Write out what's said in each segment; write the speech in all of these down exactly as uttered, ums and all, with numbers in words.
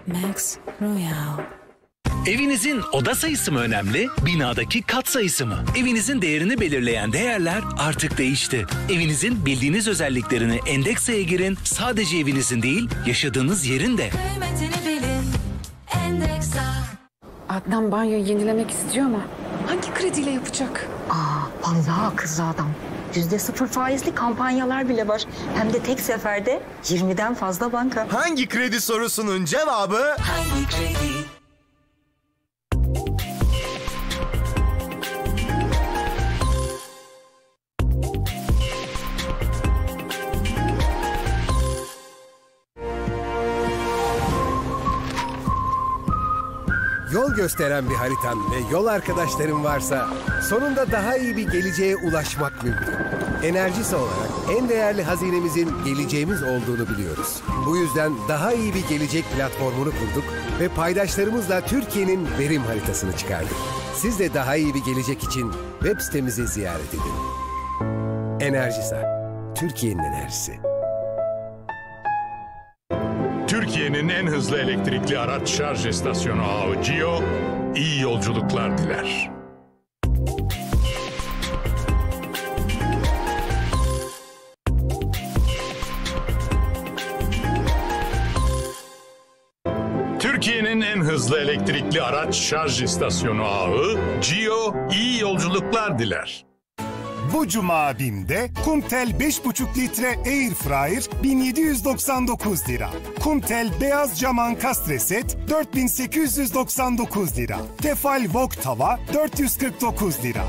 Max Royale. Evinizin oda sayısı mı önemli, binadaki kat sayısı mı? Evinizin değerini belirleyen değerler artık değişti. Evinizin bildiğiniz özelliklerini Endeksa'ya girin. Sadece evinizin değil, yaşadığınız yerin de. Kıymetini bilin. Endeksa. Adnan banyoyu yenilemek istiyor ama hangi krediyle yapacak? Aa, vallahi akıllı adam. Yüzde sıfır faizli kampanyalar bile var. Hem de tek seferde yirmiden fazla banka. Hangi kredi sorusunun cevabı? Hangi kredi? Yol gösteren bir haritan ve yol arkadaşların varsa sonunda daha iyi bir geleceğe ulaşmak mümkün. Enerjisa olarak en değerli hazinemizin geleceğimiz olduğunu biliyoruz. Bu yüzden daha iyi bir gelecek platformunu kurduk ve paydaşlarımızla Türkiye'nin verim haritasını çıkardık. Siz de daha iyi bir gelecek için web sitemizi ziyaret edin. Enerjisa, Türkiye'nin enerjisi. Türkiye'nin en hızlı elektrikli araç şarj istasyonu ağı Gio, iyi yolculuklar diler. Türkiye'nin en hızlı elektrikli araç şarj istasyonu ağı Gio, iyi yolculuklar diler. Bu cuma BİM'de Kumtel beş buçuk litre Air Fryer bin yedi yüz doksan dokuz lira. Kumtel beyaz cam ankastre set dört bin sekiz yüz doksan dokuz lira. Tefal Wok tava dört yüz kırk dokuz lira.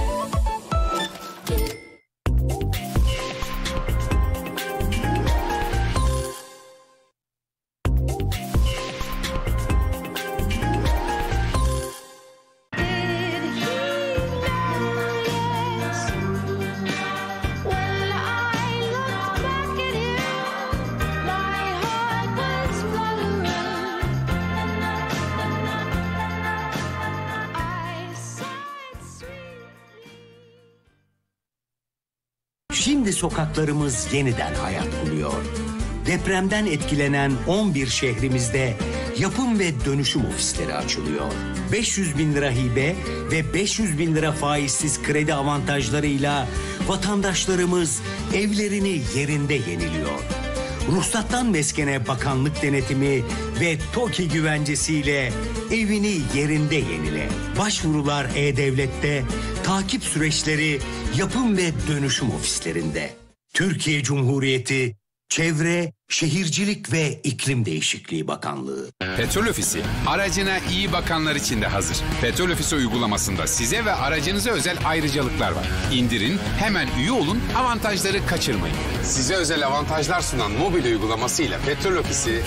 Şimdi sokaklarımız yeniden hayat buluyor. Depremden etkilenen on bir şehrimizde yapım ve dönüşüm ofisleri açılıyor. beş yüz bin lira hibe ve beş yüz bin lira faizsiz kredi avantajlarıyla vatandaşlarımız evlerini yerinde yeniliyor. Ruhsattan meskene bakanlık denetimi ve TOKİ güvencesiyle evini yerinde yenile. Başvurular E-Devlet'te, takip süreçleri yapım ve dönüşüm ofislerinde. Türkiye Cumhuriyeti Çevre, Şehircilik ve İklim Değişikliği Bakanlığı. Petrol Ofisi aracına iyi bakanlar için de hazır. Petrol Ofisi uygulamasında size ve aracınıza özel ayrıcalıklar var. İndirin, hemen üye olun, avantajları kaçırmayın. Size özel avantajlar sunan mobil uygulamasıyla Petrol Ofisi...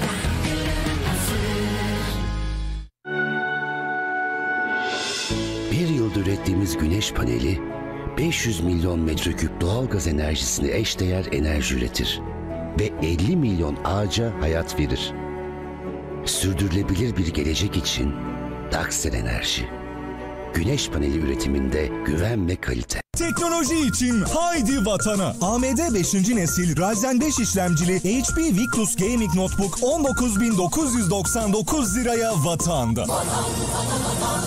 Bir yılda ürettiğimiz güneş paneli beş yüz milyon metreküp doğalgaz enerjisini eşdeğer enerji üretir ve elli milyon ağaca hayat verir. Sürdürülebilir bir gelecek için Daxel Enerji. Güneş paneli üretiminde güven ve kalite. Teknoloji için haydi vatana. A M D beşinci nesil Ryzen beş işlemcili H P Victus Gaming Notebook on dokuz bin dokuz yüz doksan dokuz liraya vatanda. Vatan, vatan, vatan.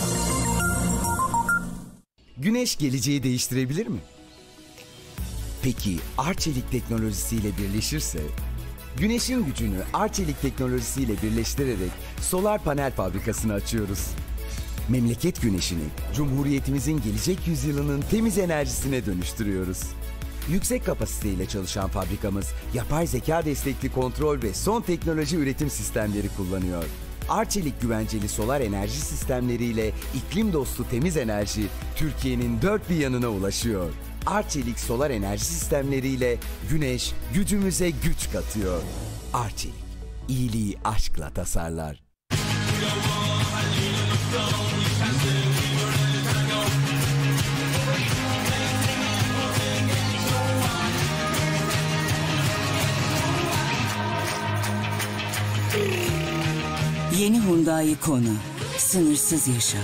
Güneş geleceği değiştirebilir mi? Peki Arçelik teknolojisiyle birleşirse? Güneşin gücünü Arçelik teknolojisiyle birleştirerek solar panel fabrikasını açıyoruz. Memleket güneşini Cumhuriyetimizin gelecek yüzyılının temiz enerjisine dönüştürüyoruz. Yüksek kapasiteyle çalışan fabrikamız yapay zeka destekli kontrol ve son teknoloji üretim sistemleri kullanıyor. Arçelik güvenceli solar enerji sistemleriyle iklim dostu temiz enerji Türkiye'nin dört bir yanına ulaşıyor. Arçelik solar enerji sistemleriyle güneş gücümüze güç katıyor. Arçelik, iyiliği aşkla tasarlar. Yeni Hyundai Kona. Sınırsız yaşam.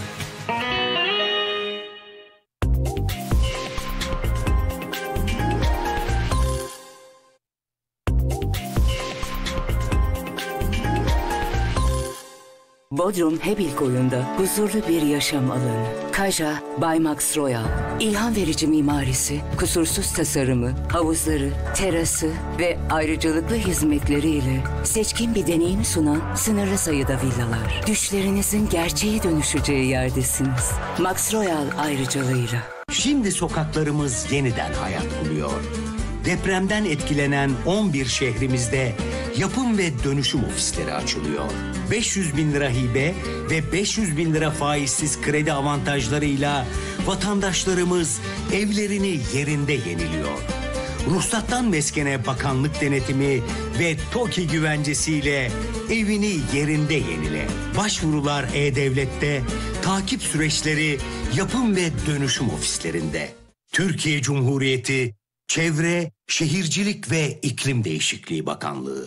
Bodrum Hebil Koyun'da huzurlu bir yaşam alanı. Kaja by Max Royal. İlham verici mimarisi, kusursuz tasarımı, havuzları, terası ve ayrıcalıklı hizmetleriyle seçkin bir deneyim sunan sınırlı sayıda villalar. Düşlerinizin gerçeğe dönüşeceği yerdesiniz. Max Royal ayrıcalığıyla. Şimdi sokaklarımız yeniden hayat buluyor. Depremden etkilenen on bir şehrimizde yapım ve dönüşüm ofisleri açılıyor. beş yüz bin lira hibe ve beş yüz bin lira faizsiz kredi avantajlarıyla vatandaşlarımız evlerini yerinde yeniliyor. Ruhsattan meskene bakanlık denetimi ve TOKİ güvencesiyle evini yerinde yenile. Başvurular E-Devlet'te, takip süreçleri yapım ve dönüşüm ofislerinde. Türkiye Cumhuriyeti Çevre, Şehircilik ve İklim Değişikliği Bakanlığı.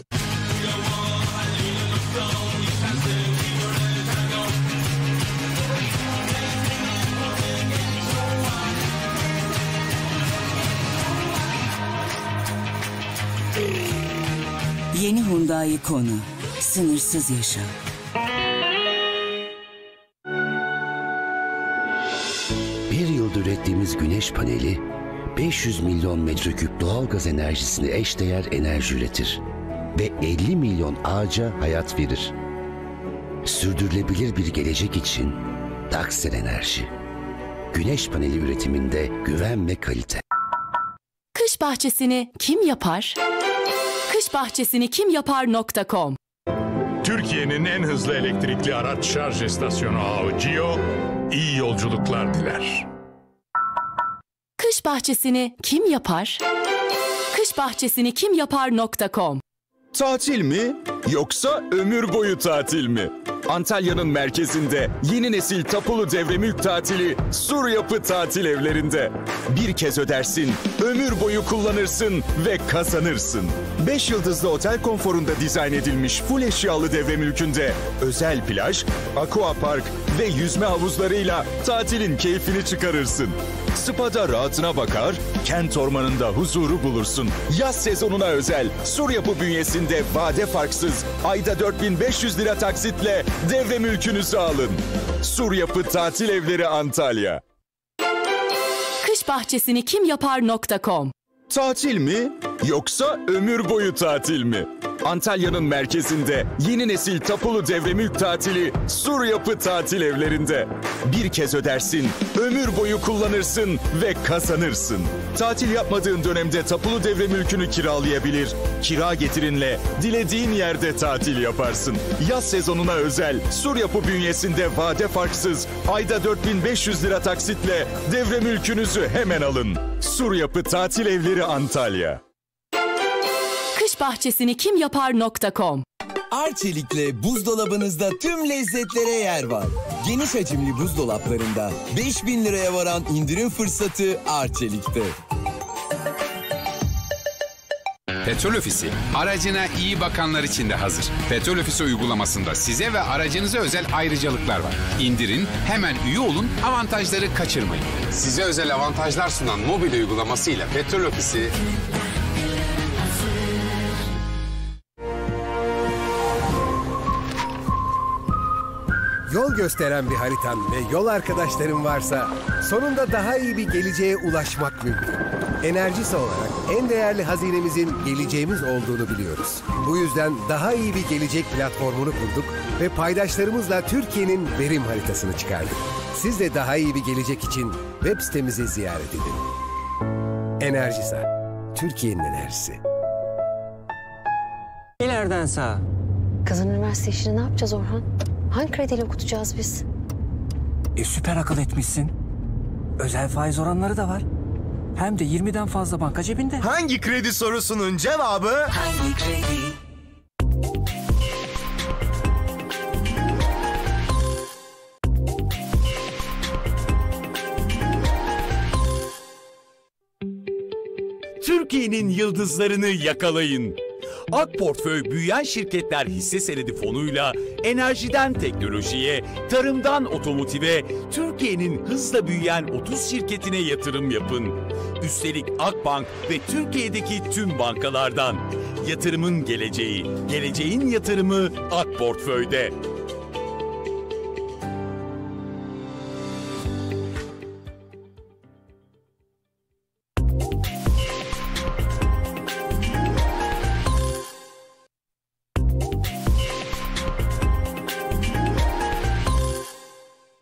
Yeni Hyundai Kona. Sınırsız yaşa. Bir yılda ürettiğimiz güneş paneli beş yüz milyon metreküp doğalgaz enerjisini eşdeğer enerji üretir ve elli milyon ağaca hayat verir. Sürdürülebilir bir gelecek için Daxel Enerji. Güneş paneli üretiminde güven ve kalite. Kış bahçesini kim yapar? kış bahçesini kim yapar nokta com. Türkiye'nin en hızlı elektrikli araç şarj istasyonu ağı Gio, iyi yolculuklar diler. Kış bahçesini kim yapar? kış bahçesini kim yapar nokta com. Tatil mi yoksa ömür boyu tatil mi? Antalya'nın merkezinde yeni nesil tapulu devre mülk tatili Sur Yapı Tatil Evlerinde. Bir kez ödersin, ömür boyu kullanırsın ve kazanırsın. beş yıldızlı otel konforunda dizayn edilmiş full eşyalı devre mülkünde özel plaj, aqua park ve yüzme havuzlarıyla tatilin keyfini çıkarırsın. Spa'da rahatına bakar, kent ormanında huzuru bulursun. Yaz sezonuna özel Sur Yapı bünyesinde vade farksız ayda dört bin beş yüz lira taksitle devre mülkünüzü alın. Sur Yapı Tatil Evleri Antalya. kış bahçesini kim yapar nokta com. Tatil mi yoksa ömür boyu tatil mi? Antalya'nın merkezinde yeni nesil tapulu devre mülk tatili Sur Yapı Tatil Evlerinde. Bir kez ödersin, ömür boyu kullanırsın ve kazanırsın. Tatil yapmadığın dönemde tapulu devre mülkünü kiralayabilir. Kira getirinle dilediğin yerde tatil yaparsın. Yaz sezonuna özel Sur Yapı bünyesinde vade farksız ayda dört bin beş yüz lira taksitle devre mülkünüzü hemen alın. Sur Yapı Tatil Evleri Antalya. kış bahçesini kim yapar nokta com. Arçelik'le buzdolabınızda tüm lezzetlere yer var. Geniş hacimli buzdolaplarında beş bin liraya varan indirim fırsatı Arçelik'te. Petrol Ofisi aracına iyi bakanlar için de hazır. Petrol Ofisi uygulamasında size ve aracınıza özel ayrıcalıklar var. İndirin, hemen üye olun, avantajları kaçırmayın. Size özel avantajlar sunan mobil uygulamasıyla Petrol Ofisi... Yol gösteren bir haritan ve yol arkadaşların varsa sonunda daha iyi bir geleceğe ulaşmak mümkün. Enerjisa olarak en değerli hazinemizin geleceğimiz olduğunu biliyoruz. Bu yüzden daha iyi bir gelecek platformunu kurduk ve paydaşlarımızla Türkiye'nin verim haritasını çıkardık. Siz de daha iyi bir gelecek için web sitemizi ziyaret edin. Enerjisa, Türkiye'nin enerjisi. İleriden sağa. Kızın üniversite işini ne yapacağız Orhan? Hangi krediyle okutacağız biz? E süper akıl etmişsin. Özel faiz oranları da var. Hem de yirmiden fazla banka cebinde. Hangi kredi sorusunun cevabı... Hangi kredi? Türkiye'nin yıldızlarını yakalayın. Ak Portföy Büyüyen Şirketler Hisse Senedi Fonu'yla enerjiden teknolojiye, tarımdan otomotive, Türkiye'nin hızla büyüyen otuz şirketine yatırım yapın. Üstelik Akbank ve Türkiye'deki tüm bankalardan. Yatırımın geleceği, geleceğin yatırımı Ak Portföy'de.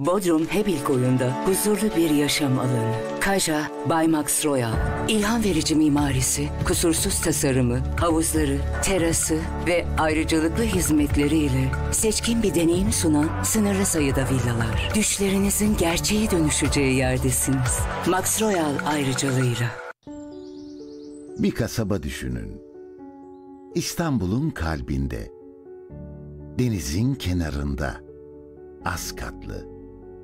Bodrum Hebil Koyu'nda huzurlu bir yaşam alanı. Kaja by Max Royal. İlham verici mimarisi, kusursuz tasarımı, havuzları, terası ve ayrıcalıklı hizmetleriyle seçkin bir deneyim sunan sınırlı sayıda villalar. Düşlerinizin gerçeğe dönüşeceği yerdesiniz. Max Royal ayrıcalığıyla. Bir kasaba düşünün. İstanbul'un kalbinde. Denizin kenarında. Az katlı.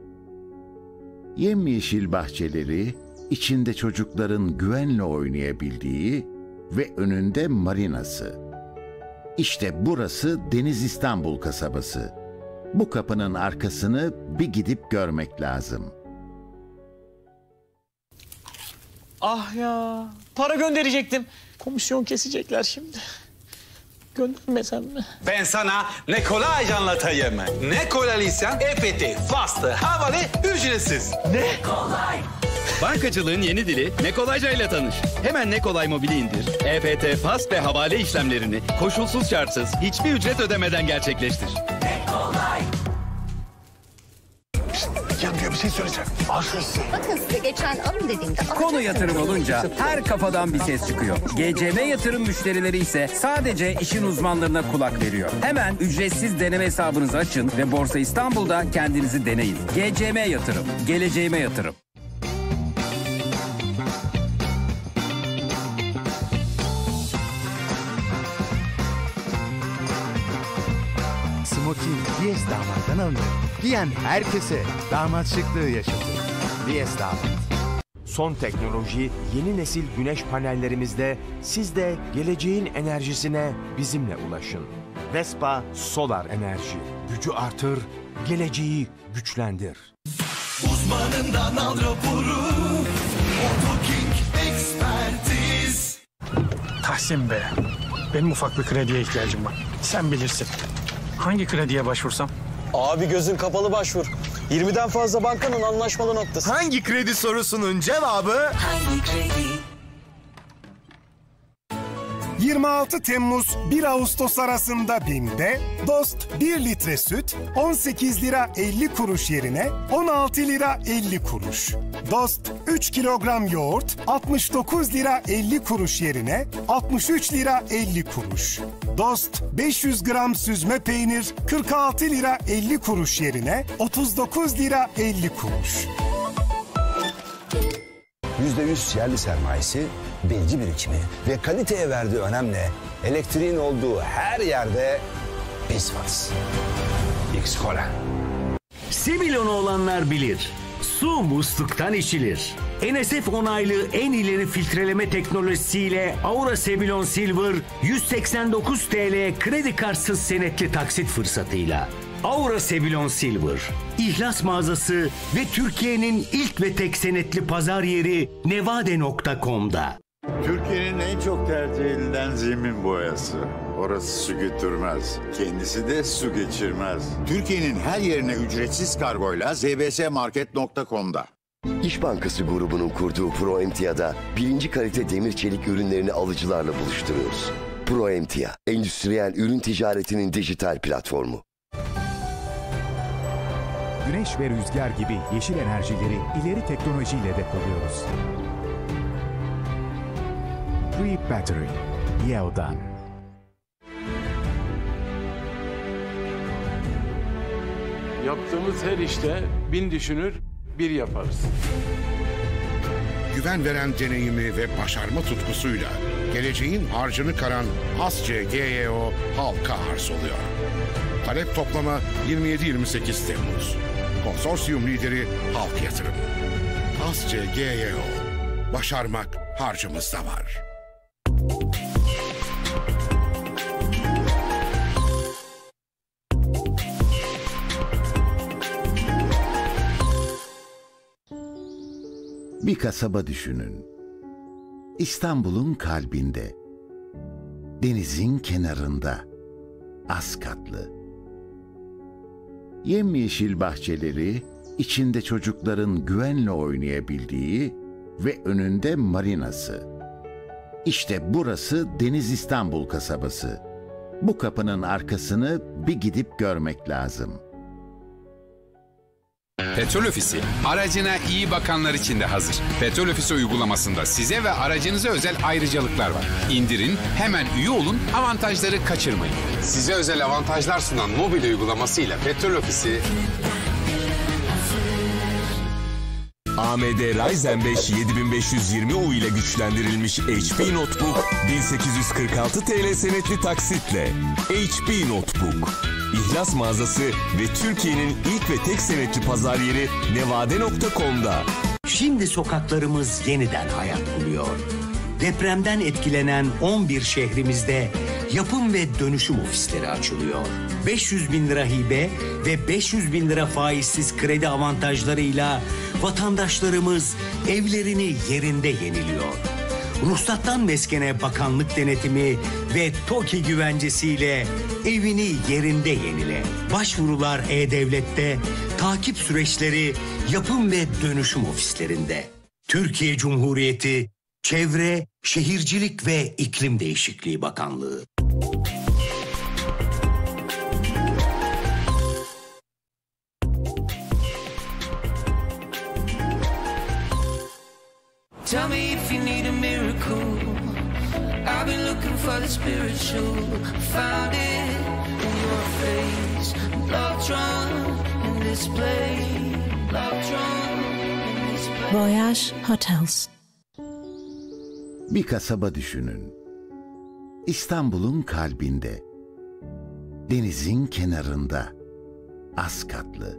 Yemyeşil bahçeleri, içinde çocukların güvenle oynayabildiği ve önünde marinası. İşte burası Deniz İstanbul kasabası. Bu kapının arkasını bir gidip görmek lazım. Ah ya, para gönderecektim. Komisyon kesecekler şimdi. Göndermesem mi? Ben sana ne kolay anlatayım. Ne kolaylıksan E F T, fastı, havalı, ücretsiz. Ne kolay? Bankacılığın yeni dili Nekolayca ile tanış. Hemen Nekolay Mobil'i indir. E F T, fast ve havale işlemlerini koşulsuz şartsız hiçbir ücret ödemeden gerçekleştir. Nekolay. Yapıyor bir şey söyleyeceğim. Aşırsın. Bakın size geçen alın dediğimde... Konu yatırım olunca her kafadan bir ses çıkıyor. G C M yatırım müşterileri ise sadece işin uzmanlarına kulak veriyor. Hemen ücretsiz deneme hesabınızı açın ve Borsa İstanbul'da kendinizi deneyin. G C M Yatırım, geleceğime yatırım. Smokin Diyes damattan alınır. Giyen herkese damat şıklığı yaşatır. Diyes damat. Son teknoloji, yeni nesil güneş panellerimizde siz de geleceğin enerjisine bizimle ulaşın. Vespa Solar Enerji. Gücü artır, geleceği güçlendir. Uzmanından al raporu. Otoking Ekspertiz. Tahsin Bey, benim ufak bir krediye ihtiyacım var. Sen bilirsin. Hangi krediye başvursam? Abi gözün kapalı başvur. yirmiden fazla bankanın anlaşmalı noktası. Hangi kredi sorusunun cevabı? Hangi kredi? yirmi altı Temmuz bir Ağustos arasında BİM'de Dost bir litre süt on sekiz lira elli kuruş yerine on altı lira elli kuruş. Dost üç kilogram yoğurt altmış dokuz lira elli kuruş yerine altmış üç lira elli kuruş. Dost beş yüz gram süzme peynir kırk altı lira elli kuruş yerine otuz dokuz lira elli kuruş. yüzde yüz yerli sermayesi, bilgi birikimi ve kaliteye verdiği önemle elektriğin olduğu her yerde biz varız. X-Kola. Sebilon'u olanlar bilir. Su musluktan içilir. N S F onaylı en ileri filtreleme teknolojisiyle Aura Sebilon Silver yüz seksen dokuz TL kredi kartsız senetli taksit fırsatıyla. Aura Sebilon Silver, İhlas mağazası ve Türkiye'nin ilk ve tek senetli pazar yeri nevade nokta com'da. Türkiye'nin en çok tercih edilen zemin boyası. Orası su götürmez. Kendisi de su geçirmez. Türkiye'nin her yerine ücretsiz kargoyla z b s market nokta com'da. İş Bankası grubunun kurduğu ProEmtia'da birinci kalite demir çelik ürünlerini alıcılarla buluşturuyoruz. ProEmtia, endüstriyel ürün ticaretinin dijital platformu. Güneş ve rüzgar gibi yeşil enerjileri ileri teknolojiyle depoluyoruz. Free Battery, Yeo'dan. Yaptığımız her işte bin düşünür, bir yaparız. Güven veren deneyimi ve başarma tutkusuyla geleceğin harcını karan Asce G Y O halka arz oluyor. Talep toplama yirmi yedi yirmi sekiz Temmuz. Konsorsiyum lideri Halk Yatırım. Asce G Y O. Başarmak harcımızda var. Bir kasaba düşünün. İstanbul'un kalbinde. Denizin kenarında. Az katlı. Yemyeşil bahçeleri, içinde çocukların güvenle oynayabildiği ve önünde marinası. İşte burası Deniz İstanbul kasabası. Bu kapının arkasını bir gidip görmek lazım. Petrol Ofisi, aracına iyi bakanlar için de hazır. Petrol Ofisi uygulamasında size ve aracınıza özel ayrıcalıklar var. İndirin, hemen üye olun, avantajları kaçırmayın. Size özel avantajlar sunan mobil uygulamasıyla Petrol Ofisi... A M D Ryzen beş yedi bin beş yüz yirmi U ile güçlendirilmiş H P Notebook bin sekiz yüz kırk altı TL senetli taksitle. H P Notebook. İhlas mağazası ve Türkiye'nin ilk ve tek senetli pazar yeri nevade nokta com'da. Şimdi sokaklarımız yeniden hayat buluyor. Depremden etkilenen on bir şehrimizde yapım ve dönüşüm ofisleri açılıyor. beş yüz bin lira hibe ve beş yüz bin lira faizsiz kredi avantajlarıyla vatandaşlarımız evlerini yerinde yeniliyor. Ruhsattan meskene bakanlık denetimi ve TOKİ güvencesiyle evini yerinde yenile. Başvurular E-Devlet'te, takip süreçleri yapım ve dönüşüm ofislerinde. Türkiye Cumhuriyeti Çevre, Şehircilik ve İklim Değişikliği Bakanlığı. Tell me if you need a miracle. I've been looking for the spiritual. Found it in your face. Love drawn in this place. Love drawn in this place. Voyage Hotels. Bir kasaba düşünün. İstanbul'un kalbinde. Denizin kenarında. Az katlı.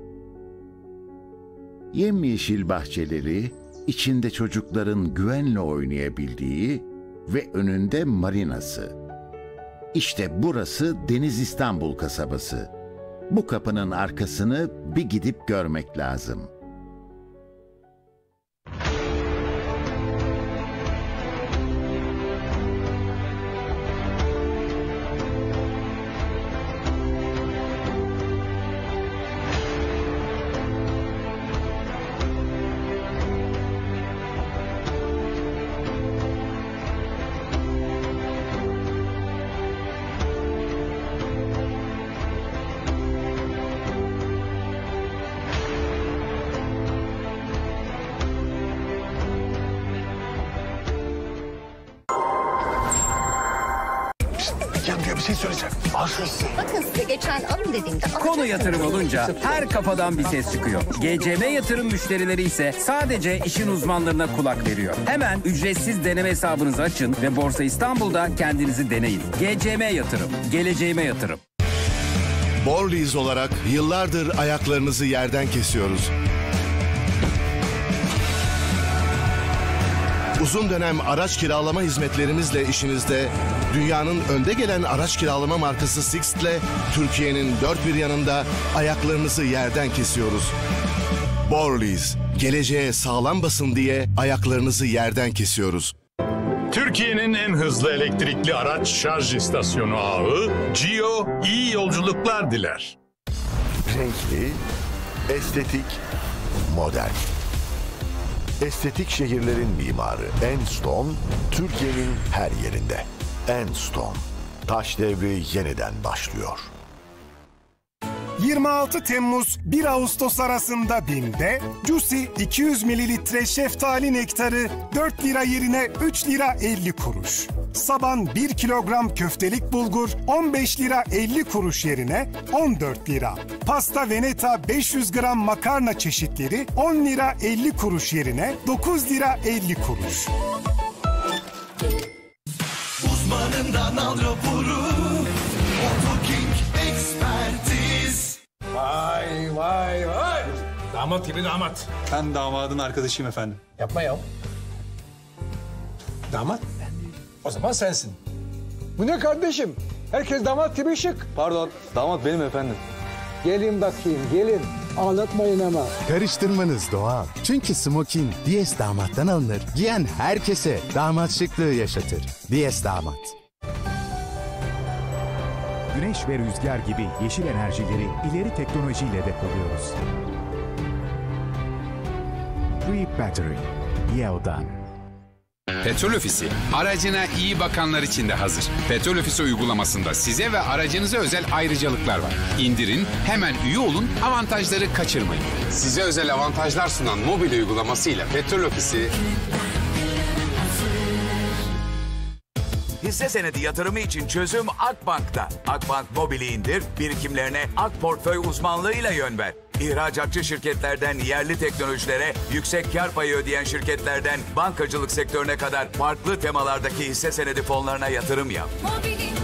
Yemyeşil bahçeleri, içinde çocukların güvenle oynayabildiği ve önünde marinası. İşte burası Deniz İstanbul kasabası. Bu kapının arkasını bir gidip görmek lazım. Bir şey söyleyeceğim. Bakın size geçen alın dediğimde... Konu yatırım olunca her kafadan bir ses çıkıyor. G C M yatırım müşterileri ise sadece işin uzmanlarına kulak veriyor. Hemen ücretsiz deneme hesabınızı açın ve Borsa İstanbul'da kendinizi deneyin. G C M Yatırım, geleceğime yatırım. Borliz olarak yıllardır ayaklarınızı yerden kesiyoruz. Uzun dönem araç kiralama hizmetlerimizle işinizde, dünyanın önde gelen araç kiralama markası Sixt ile Türkiye'nin dört bir yanında ayaklarınızı yerden kesiyoruz. Borliz, geleceğe sağlam basın diye ayaklarınızı yerden kesiyoruz. Türkiye'nin en hızlı elektrikli araç şarj istasyonu ağı Gio iyi yolculuklar diler. Renkli, estetik, modern. Estetik şehirlerin mimarı Enstone, Türkiye'nin her yerinde. Enstone, taş devri yeniden başlıyor. yirmi altı Temmuz bir Ağustos arasında BİM'de Juicy iki yüz mililitre şeftali nektarı dört lira yerine üç lira elli kuruş. Saban bir kilogram köftelik bulgur on beş lira elli kuruş yerine on dört lira. Pasta Veneta beş yüz gram makarna çeşitleri on lira elli kuruş yerine dokuz lira elli kuruş. Uzmanından al raporu. Otoking Ekspertiz. Vay vay vay. Damat gibi damat. Ben damadın arkadaşıyım efendim. Yapma ya. Damat? O zaman sensin. Bu ne kardeşim? Herkes damat gibi şık. Pardon, damat benim efendim. Gelin bakayım, gelin. Ağlatmayın ama. Karıştırmanız doğal. Çünkü smokin Diyes damattan alınır. Giyen herkese damat şıklığı yaşatır. Diyes damat. Güneş ve rüzgar gibi yeşil enerjileri ileri teknolojiyle depoluyoruz. Tree Battery, Yeo'dan. Petrol Ofisi aracına iyi bakanlar için de hazır. Petrol Ofisi uygulamasında size ve aracınıza özel ayrıcalıklar var. İndirin, hemen üye olun, avantajları kaçırmayın. Size özel avantajlar sunan mobil uygulamasıyla Petrol Ofisi... Hisse senedi yatırımı için çözüm Akbank'ta. Akbank Mobil'i indir, birikimlerine Ak Portföy uzmanlığıyla yön ver. İhracatçı şirketlerden yerli teknolojilere, yüksek kar payı ödeyen şirketlerden bankacılık sektörüne kadar farklı temalardaki hisse senedi fonlarına yatırım yap. Mobilin